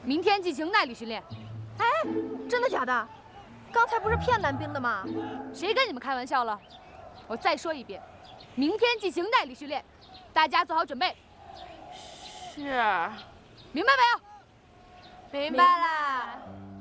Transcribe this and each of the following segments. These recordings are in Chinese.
明天进行耐力训练。 哎，真的假的？刚才不是骗蓝冰的吗？ 谁跟你们开玩笑了？我再说一遍，明天进行耐力训练，大家做好准备。 是， 明白没有？ 明白啦。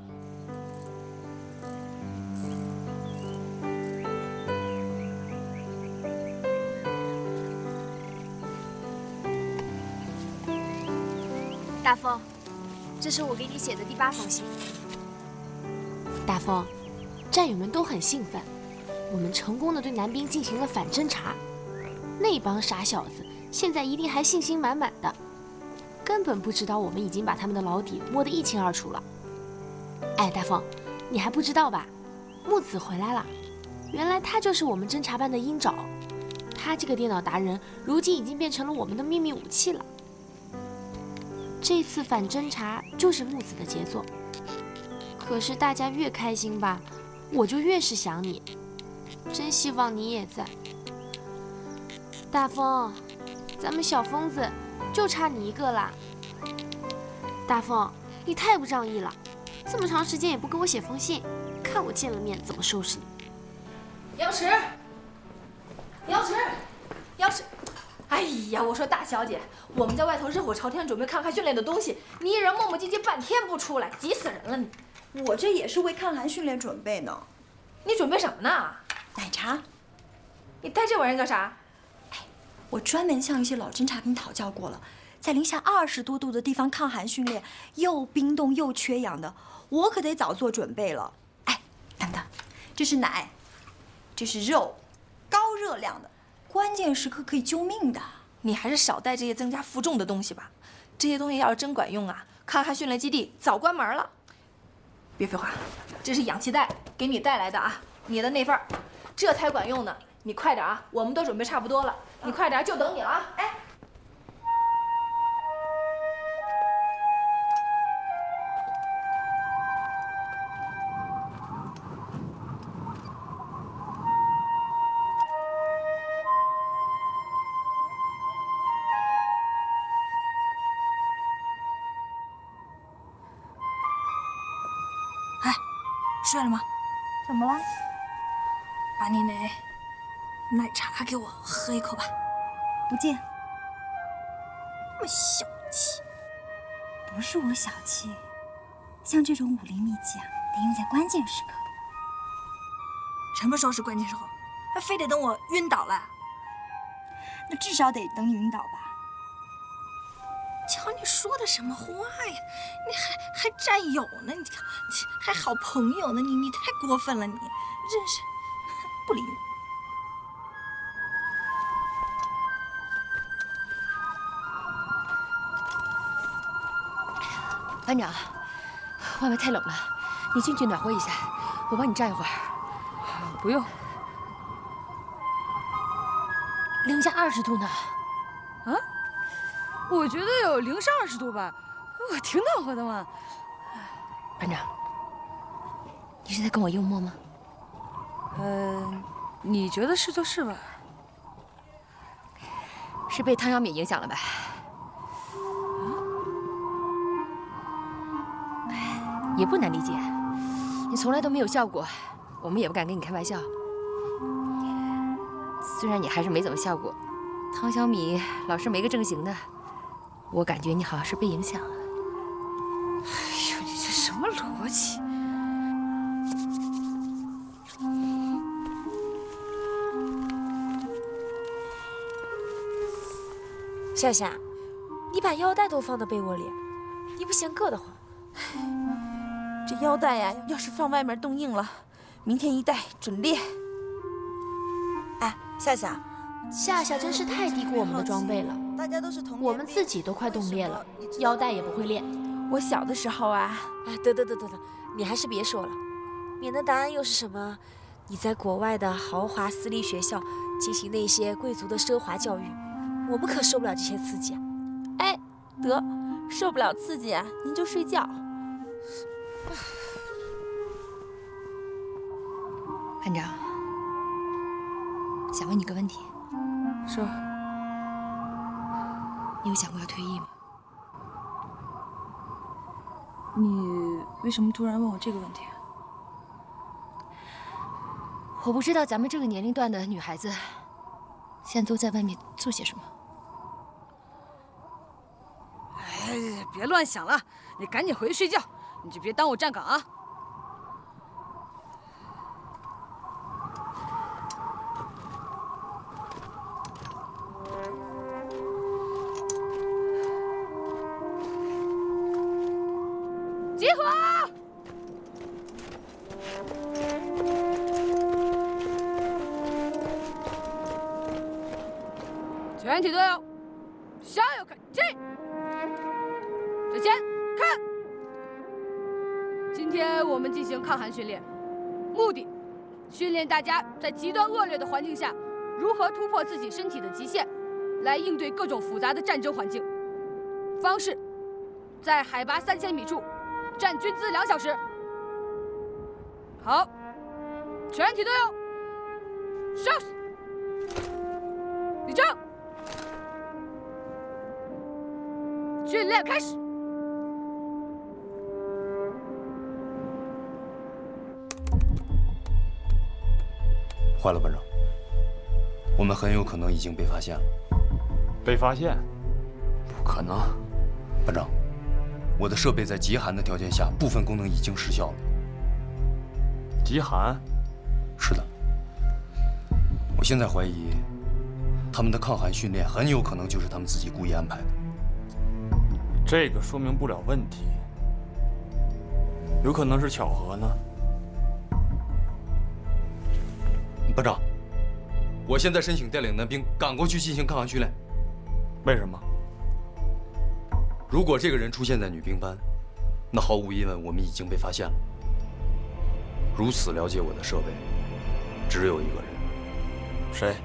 大风，这是我给你写的第8封信。大风，战友们都很兴奋，我们成功的对男兵进行了反侦查。那帮傻小子现在一定还信心满满的，根本不知道我们已经把他们的老底摸得一清二楚了。哎，大风，你还不知道吧？木子回来了，原来他就是我们侦察班的鹰爪。他这个电脑达人，如今已经变成了我们的秘密武器了。这次反侦查就是木子的杰作，可是大家越开心吧，我就越是想你，真希望你也在。大风，咱们小疯子就差你一个啦。大风，你太不仗义了，这么长时间也不给我写封信，看我见了面怎么收拾你。 瑶池，瑶池，瑶池。哎呀，我说大小姐，我们在外头热火朝天准备抗寒训练的东西，你一人磨磨唧唧半天不出来，急死人了你！ 我这也是为抗寒训练准备呢。 你准备什么呢？ 奶茶。 你带这玩意儿干啥？ 哎，我专门向一些老侦察兵讨教过了，在零下20多度的地方抗寒训练，又冰冻又缺氧的，我可得早做准备了。哎，等等，这是奶，这是肉，高热量的。关键时刻可以救命的， 你还是少带这些增加负重的东西吧。这些东西要是真管用啊，抗寒训练基地早关门了。别废话，这是氧气袋，给你带来的啊，你的那份儿，这才管用呢。你快点啊，我们都准备差不多了，你快点，就等你了啊！哎。 睡了吗？ 怎么了？ 把你那奶茶给我喝一口吧。不见。那么小气。不是我小气，像这种武林秘籍啊，得用在关键时刻。什么时候是关键时候？还非得等我晕倒了？那至少得等你晕倒吧。瞧你说的什么话呀？你还战友呢？你还好朋友呢？你太过分了！你真是不理你。 班长，外面太冷了，你进去暖和一下，我帮你站一会儿。 不用， 零下20度呢。 啊？我觉得有零上20度吧，我挺暖和的嘛。 班长，你是在跟我幽默吗？ 你觉得是就是吧。 是被汤小米影响了吧？也不难理解，你从来都没有笑过，我们也不敢跟你开玩笑。虽然你还是没怎么笑过，汤小米老是没个正形的，我感觉你好像是被影响了。 哎呦，你这什么逻辑？ 夏夏，你把腰带都放到被窝里，你不嫌硌得慌？ 这腰带呀，要是放外面冻硬了，明天一戴准裂。 哎，夏夏， 夏夏真是太低估我们的装备了。 大家都是同我们自己都快冻裂了，腰带也不会练。 我小的时候啊， 哎，得，你还是别说了，免得答案又是什么？你在国外的豪华私立学校进行那些贵族的奢华教育，我们可受不了这些刺激啊！ 哎，得，受不了刺激啊，您就睡觉。 班长，想问你个问题。 说。 你有想过要退役吗？ 你为什么突然问我这个问题？ 我不知道咱们这个年龄段的女孩子，现在都在外面做些什么。 哎，别乱想了，你赶紧回去睡觉，你就别耽误站岗啊。 集合！全体队友，向右看齐。向前看。今天我们进行抗寒训练，目的训练大家在极端恶劣的环境下如何突破自己身体的极限，来应对各种复杂的战争环境。方式，在海拔3000米处。 站军姿2小时。好，全体队友，上！立正，训练开始。 坏了，班长，我们很有可能已经被发现了。 被发现？ 不可能，班长。 我的设备在极寒的条件下，部分功能已经失效了。 极寒？ 是的。我现在怀疑，他们的抗寒训练很有可能就是他们自己故意安排的。 这个说明不了问题，有可能是巧合呢。 班长，我现在申请带领男兵赶过去进行抗寒训练。 为什么？ 如果这个人出现在女兵班，那毫无疑问，我们已经被发现了。如此了解我的设备，只有一个人。 谁？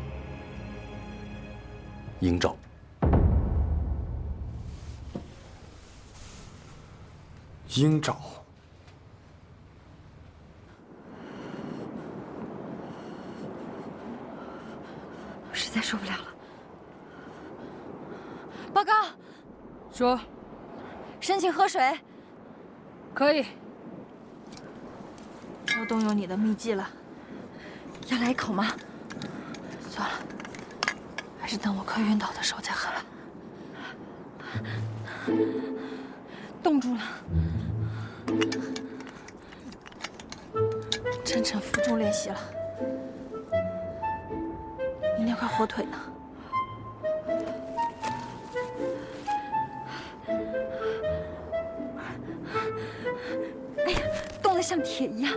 鹰爪。 鹰爪。 我实在受不了了。报告。 说， 申请喝水。 可以。 要动用你的秘技了， 要来一口吗？ 算了，还是等我快晕倒的时候再喝吧。 冻住了。 晨晨负重练习了，你那块火腿呢？ 冻得像铁一样，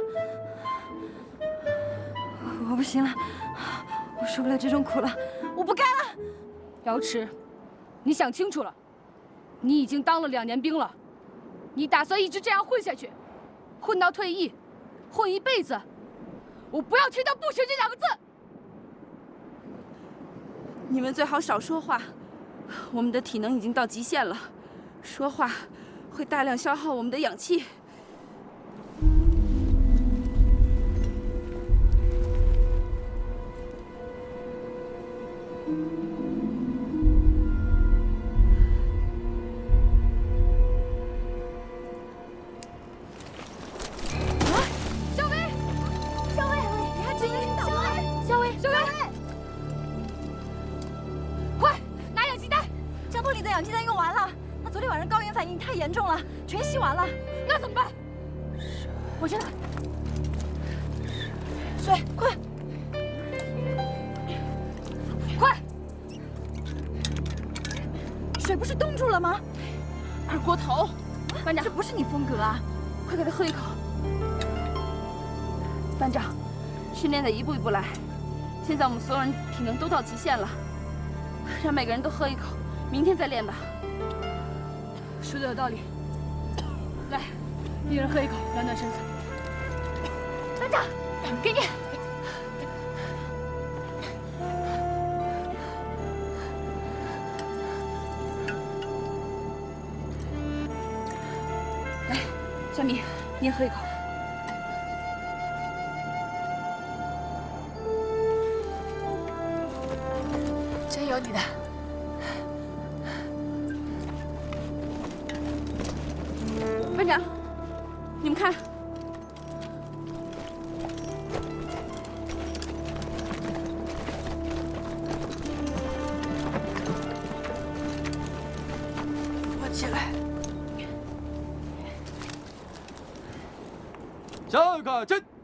我不行了，我受不了这种苦了，我不干了。 瑶池，你想清楚了，你已经当了2年兵了，你打算一直这样混下去，混到退役，混一辈子？我不要听到“不行”这2个字。 你们最好少说话，我们的体能已经到极限了，说话会大量消耗我们的氧气。 氧气弹用完了，那昨天晚上高原反应太严重了，全吸完了， 那怎么办？我先来。 水，快！ 快！ 水不是冻住了吗？ 二锅头， 班长，这不是你风格啊！ 快给他喝一口。班长，训练得一步一步来，现在我们所有人体能都到极限了，让每个人都喝一口。 明天再练吧。 说的有道理。来，一人喝一口，暖暖身子。 班长，给你。 来，小米，你也喝一口。 真有你的。 班长， 起来。 下一个进，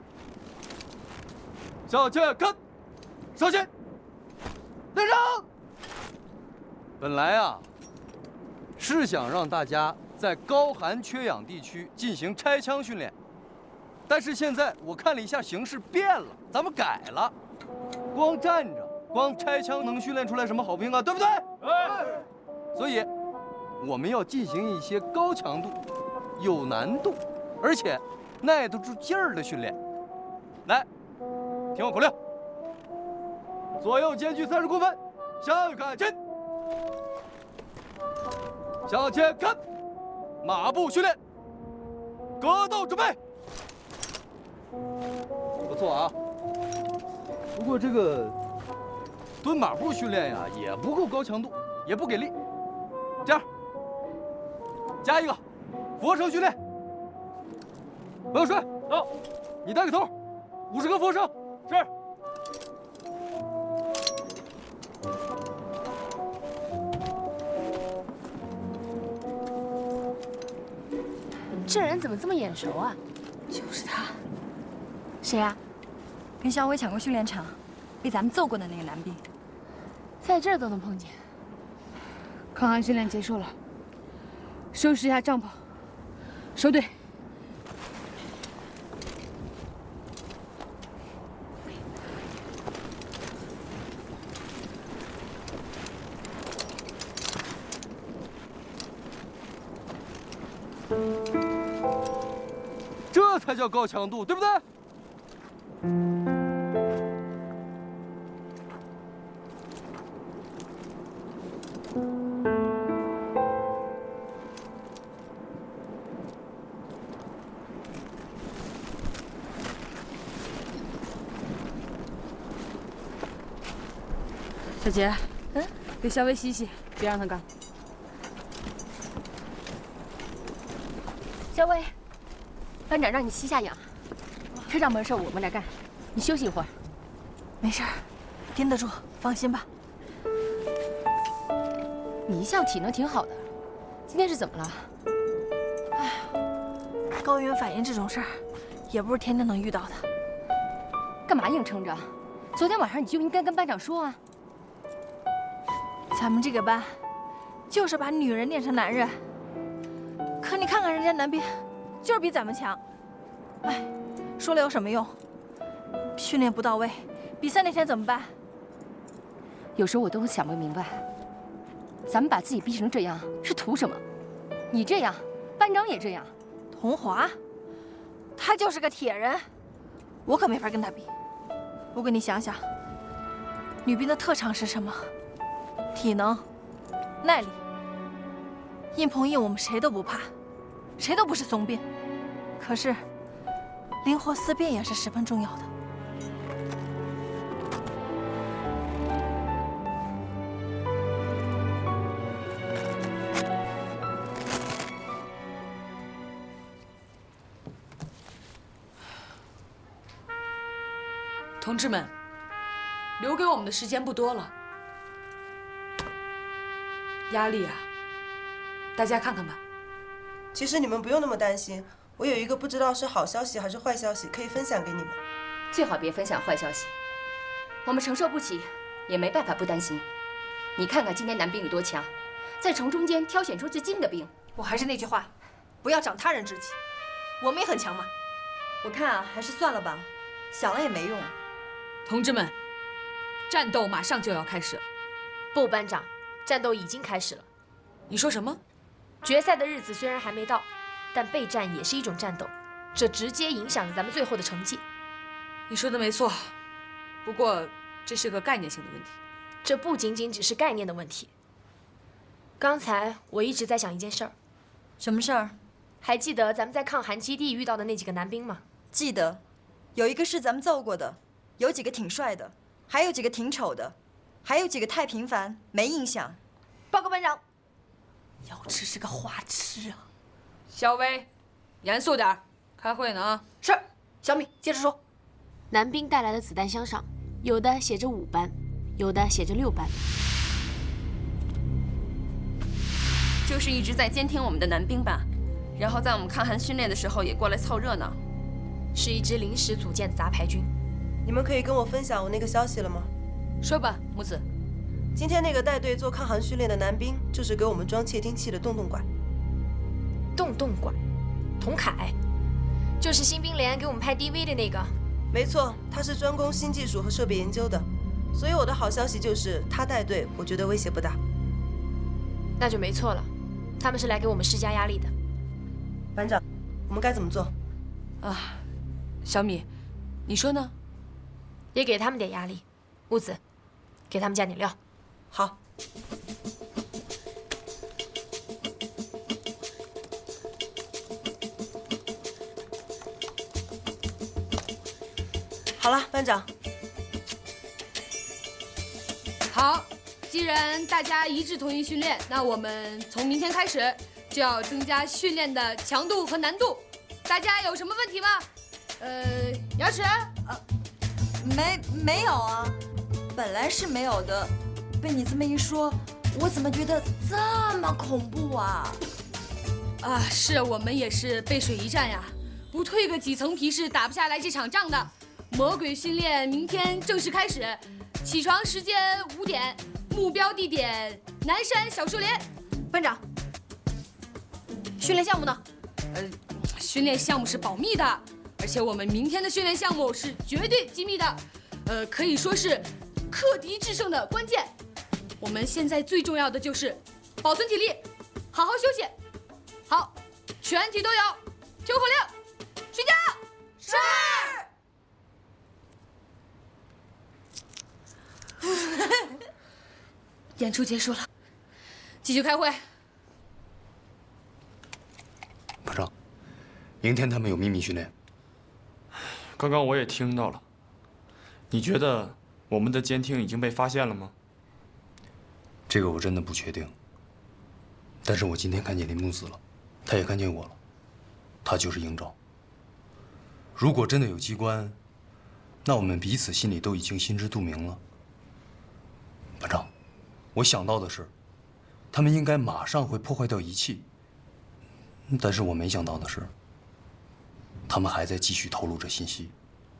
向前看，稍息，练上。本来啊，是想让大家在高寒缺氧地区进行拆枪训练，但是现在我看了一下形势变了，咱们改了，光站着。 光拆枪能训练出来什么好兵啊？对不对？哎，所以我们要进行一些高强度、有难度，而且耐得住劲儿的训练。来，听我口令：左右间距30公分，向右看齐，向前看，马步训练，格斗准备。不错啊，不过这个。 蹲马步训练呀，也不够高强度，也不给力。这样，加一个俯卧撑训练。不要睡，走。你带个头，50个俯卧撑。是。 这人怎么这么眼熟啊？ 就是他。 谁呀？ 跟肖威抢过训练场，被咱们揍过的那个男兵。 在这儿都能碰见。 抗寒训练结束了，收拾一下帐篷，收队。 这才叫高强度，对不对？ 小杰，给肖薇洗洗，别让他干。 肖薇，班长让你息下氧，车上门事我们来干，你休息一会儿。 没事儿，盯得住，放心吧。 你一向体能挺好的，今天是怎么了？ 哎，高原反应这种事儿，也不是天天能遇到的。 干嘛硬撑着？昨天晚上你就应该跟班长说啊。 咱们这个班，就是把女人练成男人。可你看看人家男兵，就是比咱们强。哎，说了有什么用？训练不到位，比赛那天怎么办？ 有时候我都想不明白，咱们把自己逼成这样是图什么？你这样，班长也这样。 童华，他就是个铁人，我可没法跟他比。不过你想想，女兵的特长是什么？ 体能、耐力，硬碰硬，我们谁都不怕，谁都不是怂兵。可是，灵活思辨也是十分重要的。 同志们，留给我们的时间不多了。 压力啊，大家看看吧。 其实你们不用那么担心，我有一个不知道是好消息还是坏消息，可以分享给你们。 最好别分享坏消息，我们承受不起，也没办法不担心。你看看今天男兵有多强，在从中间挑选出最精的兵。 我还是那句话，不要长他人志气。我们也很强嘛。 我看啊，还是算了吧，想了也没用。 同志们，战斗马上就要开始了。 不，班长。 战斗已经开始了。 你说什么？ 决赛的日子虽然还没到，但备战也是一种战斗，这直接影响着咱们最后的成绩。 你说的没错，不过这是个概念性的问题。 这不仅仅只是概念的问题。刚才我一直在想一件事儿。 什么事儿？ 还记得咱们在抗寒基地遇到的那几个男兵吗？ 记得，有一个是咱们揍过的，有几个挺帅的，还有几个挺丑的。 还有几个太平凡，没印象。 报告班长，瑶池是个花痴啊！ 肖薇，严肃点儿，开会呢啊！ 是，小米接着说。 男兵带来的子弹箱上，有的写着5班，有的写着6班。 就是一直在监听我们的男兵吧，然后在我们抗寒训练的时候也过来凑热闹。 是一支临时组建的杂牌军。 你们可以跟我分享我那个消息了吗？ 说吧，木子。 今天那个带队做抗寒训练的男兵，就是给我们装窃听器的洞洞管。 洞洞管，童凯，就是新兵连给我们拍 DV 的那个。 没错，他是专攻新技术和设备研究的，所以我的好消息就是他带队，我觉得威胁不大。 那就没错了，他们是来给我们施加压力的。 班长，我们该怎么做？ 啊，小米，你说呢？ 也给他们点压力。木子，给他们加点料。 好。好了，班长。 好，既然大家一致同意训练，那我们从明天开始就要增加训练的强度和难度。大家有什么问题吗？牙齿？ 没有啊，本来是没有的，被你这么一说，我怎么觉得这么恐怖啊？ 啊，是我们也是背水一战呀，不蜕个几层皮是打不下来这场仗的。魔鬼训练明天正式开始，起床时间5点，目标地点南山小树林。 班长，训练项目呢？ 训练项目是保密的，而且我们明天的训练项目是绝对机密的，可以说是克敌制胜的关键。我们现在最重要的就是保存体力，好好休息。好，全体都有听口令，睡觉。是。演出结束了，继续开会。 班长，明天他们有秘密训练。刚刚我也听到了。你觉得我们的监听已经被发现了吗？ 这个我真的不确定。但是我今天看见林木子了，他也看见我了，他就是应召。如果真的有机关，那我们彼此心里都已经心知肚明了。班长，我想到的是，他们应该马上会破坏掉仪器。但是我没想到的是，他们还在继续透露着信息。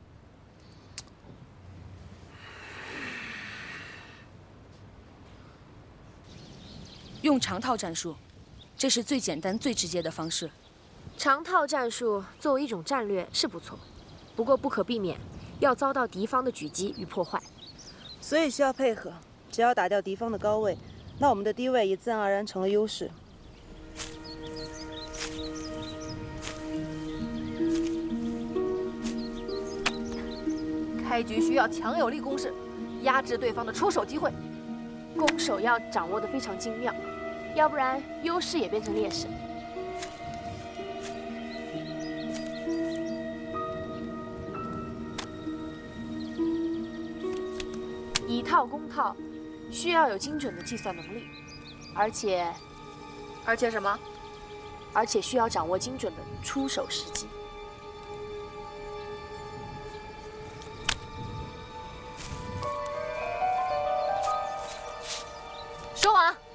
用长套战术，这是最简单、最直接的方式。 长套战术作为一种战略是不错，不过不可避免要遭到敌方的狙击与破坏， 所以需要配合。只要打掉敌方的高位，那我们的低位也自然而然成了优势。 开局需要强有力攻势，压制对方的出手机会。 攻守要掌握得非常精妙，要不然优势也变成劣势。以套攻套，需要有精准的计算能力，而且什么？而且需要掌握精准的出手时机。 说完了。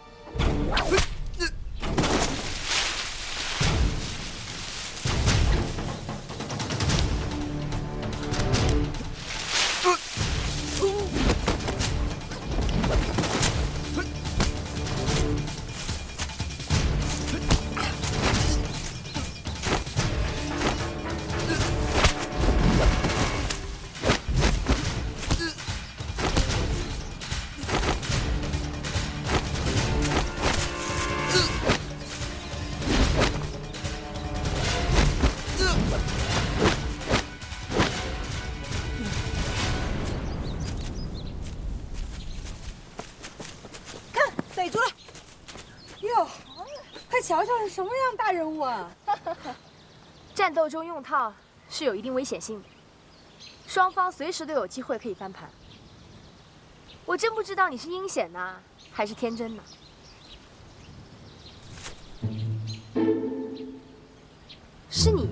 逮住了！哟，快瞧瞧是什么样大人物啊！ 战斗中用套是有一定危险性的，双方随时都有机会可以翻盘。我真不知道你是阴险呢，还是天真呢？是你。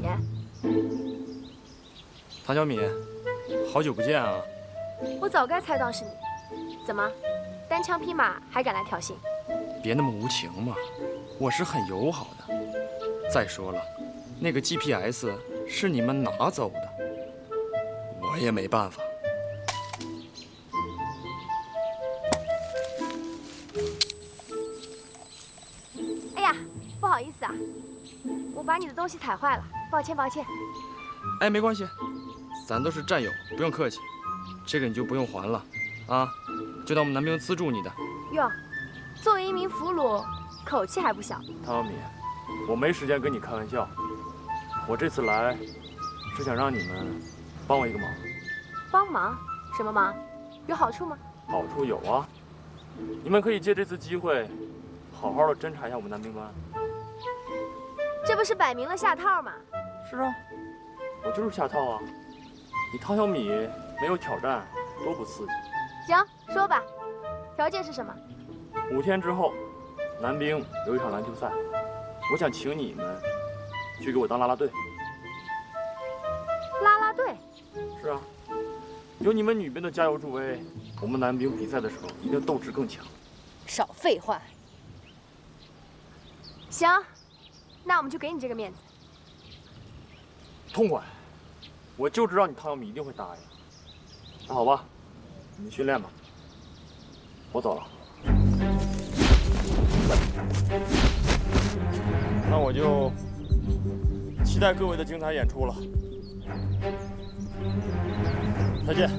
唐小米，好久不见啊！ 我早该猜到是你，怎么，单枪匹马还敢来挑衅？ 别那么无情嘛！ 我是很友好的。再说了，那个 GPS 是你们拿走的，我也没办法。 哎呀，不好意思啊，我把你的东西踩坏了，抱歉抱歉。 哎，没关系，咱都是战友，不用客气。这个你就不用还了，啊，就当我们男兵资助你的。 哟，作为一名俘虏，口气还不小。 汤米，我没时间跟你开玩笑。我这次来，是想让你们帮我一个忙。 帮忙？什么忙？有好处吗？ 好处有啊，你们可以借这次机会，好好的侦查一下我们男兵班。 这不是摆明了下套吗？ 是啊，我就是下套啊。你汤小米没有挑战，多不刺激。 行，说吧，条件是什么 ？5天之后，男兵有一场篮球赛，我想请你们去给我当啦啦队。 啦啦队？ 是啊，有你们女兵的加油助威，我们男兵比赛的时候一定斗志更强。 少废话。 行，那我们就给你这个面子。 痛快！我就知道你汤小米一定会答应。那好吧，你们训练吧，我走了。那我就期待各位的精彩演出了。再见。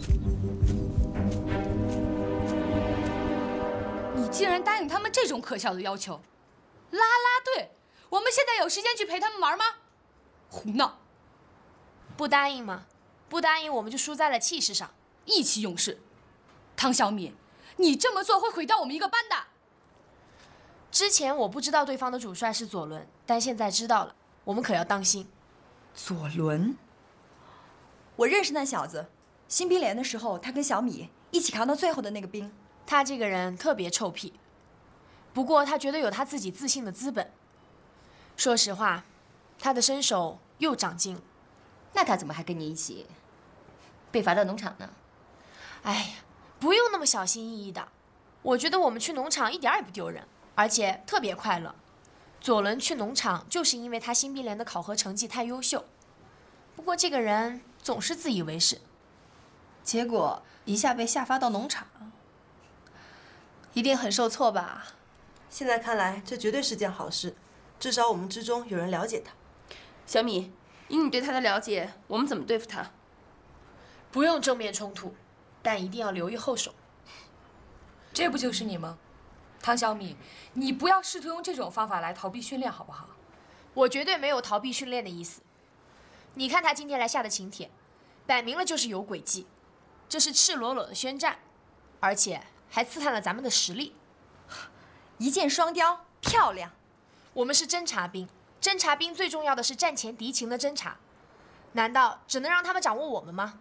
你竟然答应他们这种可笑的要求？啦啦队，我们现在有时间去陪他们玩吗？胡闹！ 不答应吗？不答应，我们就输在了气势上。 意气用事，汤小米，你这么做会毁掉我们一个班的。 之前我不知道对方的主帅是左伦，但现在知道了，我们可要当心。 左伦，我认识那小子，新兵连的时候，他跟小米一起扛到最后的那个兵。 他这个人特别臭屁，不过他觉得有他自己自信的资本。说实话，他的身手又长进了。 那他怎么还跟你一起被罚到农场呢？ 哎呀，不用那么小心翼翼的。我觉得我们去农场一点也不丢人，而且特别快乐。左伦去农场就是因为他新兵连的考核成绩太优秀。不过这个人总是自以为是， 结果一下被下发到农场，一定很受挫吧？ 现在看来，这绝对是件好事，至少我们之中有人了解他。 小米，以你对他的了解，我们怎么对付他？ 不用正面冲突，但一定要留意后手。 这不就是你吗？汤小米，你不要试图用这种方法来逃避训练，好不好？ 我绝对没有逃避训练的意思。你看他今天来下的请帖，摆明了就是有诡计，这是赤裸裸的宣战，而且还刺探了咱们的实力。 一箭双雕，漂亮。 我们是侦察兵，侦察兵最重要的是战前敌情的侦察，难道只能让他们掌握我们吗？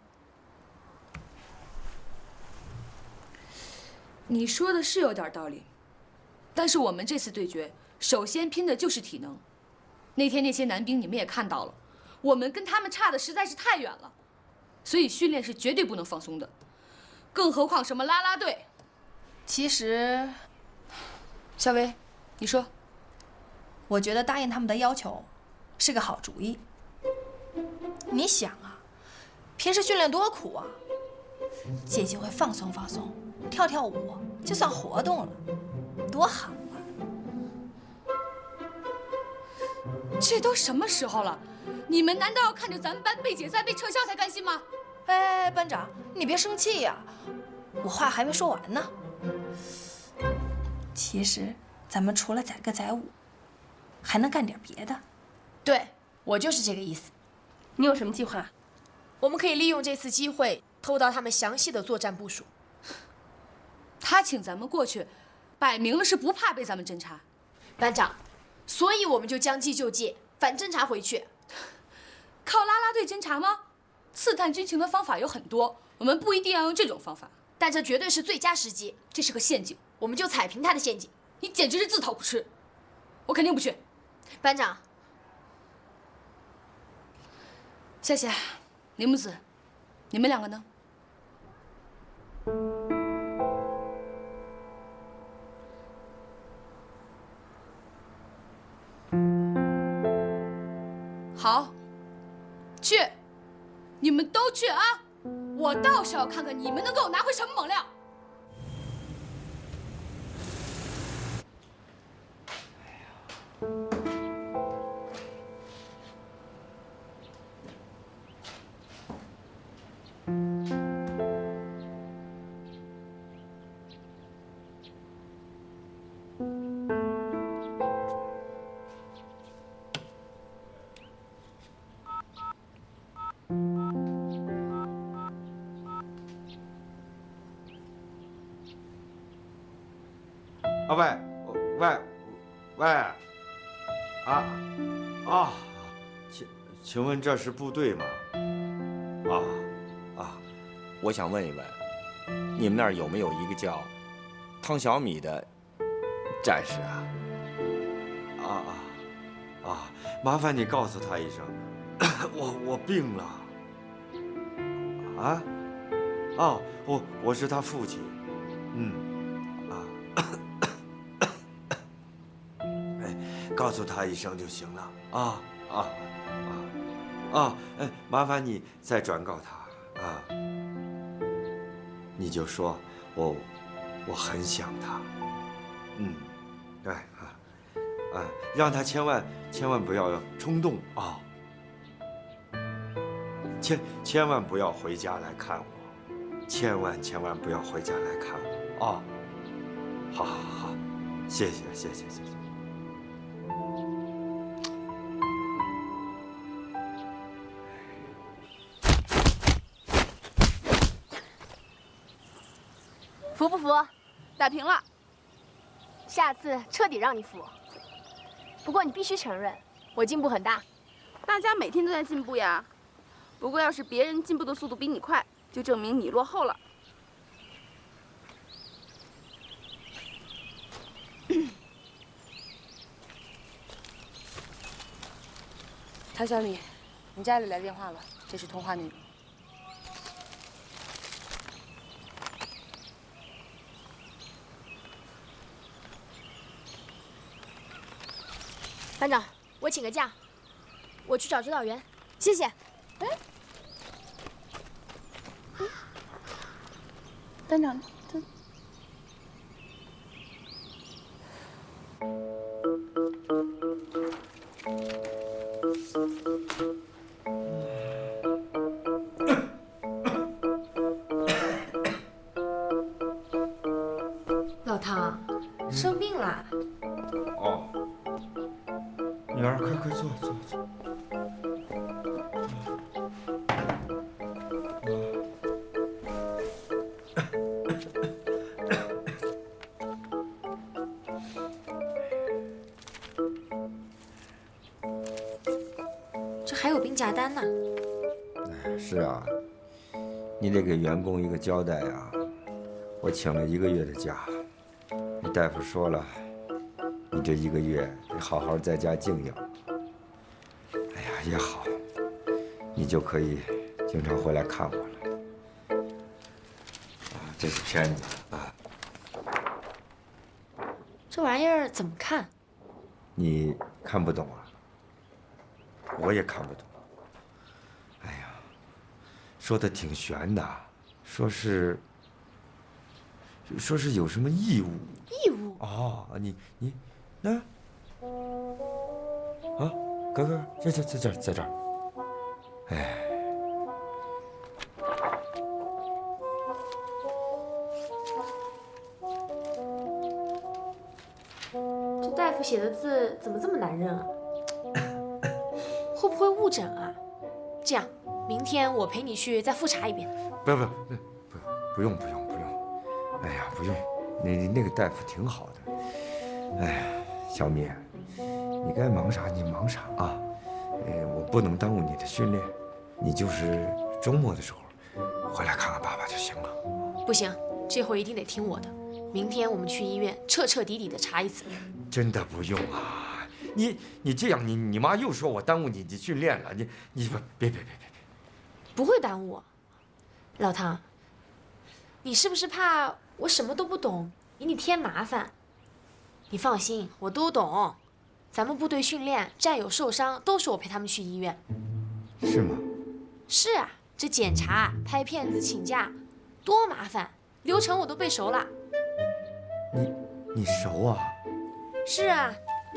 你说的是有点道理，但是我们这次对决，首先拼的就是体能。那天那些男兵你们也看到了，我们跟他们差的实在是太远了，所以训练是绝对不能放松的。更何况什么啦啦队。 其实， 小薇，你说， 我觉得答应他们的要求是个好主意。你想啊，平时训练多苦啊，借机会放松放松，跳跳舞就算活动了，多好啊！ 这都什么时候了，你们难道要看着咱们班被解散、被撤销才甘心吗？ 哎，班长，你别生气呀，我话还没说完呢。其实，咱们除了载歌载舞，还能干点别的。 对，我就是这个意思。 你有什么计划？ 我们可以利用这次机会偷到他们详细的作战部署。 他请咱们过去，摆明了是不怕被咱们侦察。 班长，所以我们就将计就计，反侦察回去。 靠啦啦队侦察吗？刺探军情的方法有很多，我们不一定要用这种方法。 但这绝对是最佳时机， 这是个陷阱， 我们就踩平他的陷阱。 你简直是自讨苦吃，我肯定不去。 班长， 夏夏、林木子，你们两个呢？ 好，去，你们都去啊！我倒是要看看你们能给我拿回什么猛料。 请问这是部队吗？我想问一问，你们那儿有没有一个叫汤小米的战士啊？麻烦你告诉他一声，我病了。我是他父亲。告诉他一声就行了。麻烦你再转告他你就说我很想他。让他千万不要冲动啊！千万不要回家来看我，千万不要回家来看我啊！好，谢谢。 服不服？打平了。 下次彻底让你服。不过你必须承认，我进步很大。 大家每天都在进步呀。不过要是别人进步的速度比你快，就证明你落后了。 唐小米，你家里来电话了，这是通话内容。 班长，我请个假，我去找指导员，谢谢。 班长， 老唐，生病了。 女儿，快坐。 这还有病假单呢。 是啊，你得给员工一个交代啊。我请了1个月的假，你大夫说了，你这1个月得好好在家静养。哎呀，也好，你就可以经常回来看我了。这是片子啊。 这玩意儿怎么看？ 你看不懂啊？我也看不懂。哎呀，说的挺悬的，说是有什么义务？ 义务？ 哦，你那哥，在这儿。哎， 这大夫写的字怎么这么难认啊？会不会误诊啊？这样，明天我陪你去再复查一遍。 不用。哎呀，不用，那个大夫挺好的。哎呀，小米，你该忙啥你忙啥啊。我不能耽误你的训练，你就是周末的时候回来看看爸爸就行了。 不行，这回一定得听我的。明天我们去医院彻底的查一次。 真的不用啊！你这样，你妈又说我耽误你的训练了。你别！ 不会耽误我。老唐，你是不是怕我什么都不懂，给你添麻烦？你放心，我都懂。 咱们部队训练，战友受伤都是我陪他们去医院。 是吗？ 是啊，这检查、拍片子、请假，多麻烦，流程我都背熟了。 你熟啊？ 是啊。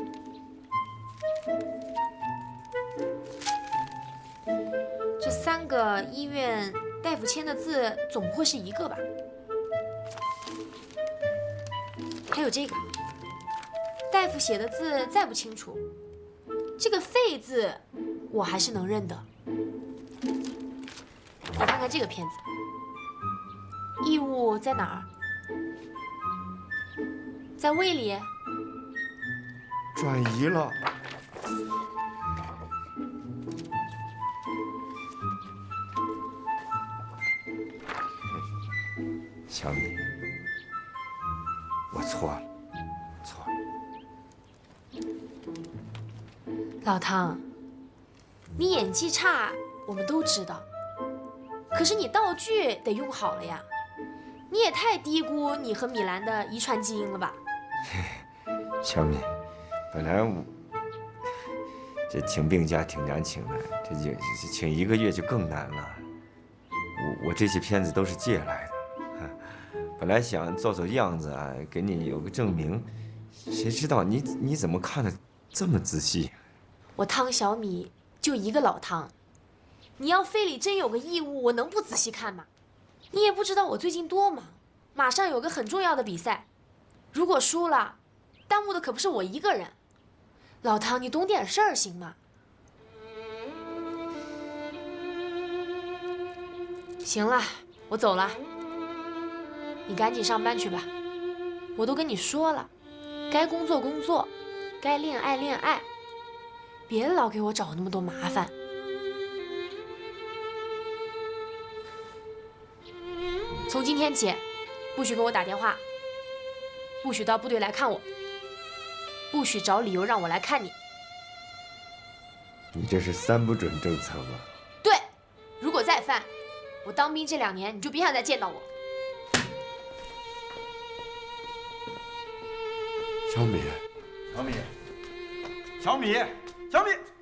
这3个医院大夫签的字，总不会是一个吧？还有这个，大夫写的字再不清楚，这个“肺”字我还是能认的。你看看这个片子，异物在哪儿？在胃里。 转移了。小米，我错了，错了。 老汤，你演技差，我们都知道。可是你道具得用好了呀，你也太低估你和米兰的遗传基因了吧？ 小米，本来这请病假挺难请的，这请1个月就更难了。我这些片子都是借来的。本来想做做样子啊，给你有个证明，谁知道你怎么看得这么仔细？ 我汤小米就一个老汤，你要肺里真有个异物，我能不仔细看吗？你也不知道我最近多忙，马上有个很重要的比赛，如果输了，耽误的可不是我一个人。老汤，你懂点事儿行吗？行了，我走了。你赶紧上班去吧，我都跟你说了，该工作工作，该恋爱恋爱，别老给我找那么多麻烦。从今天起，不许给我打电话，不许到部队来看我，不许找理由让我来看你。 你这是3不准政策吗？ 对，如果再犯，我当兵这2年你就别想再见到我。 小米， 小米，小米。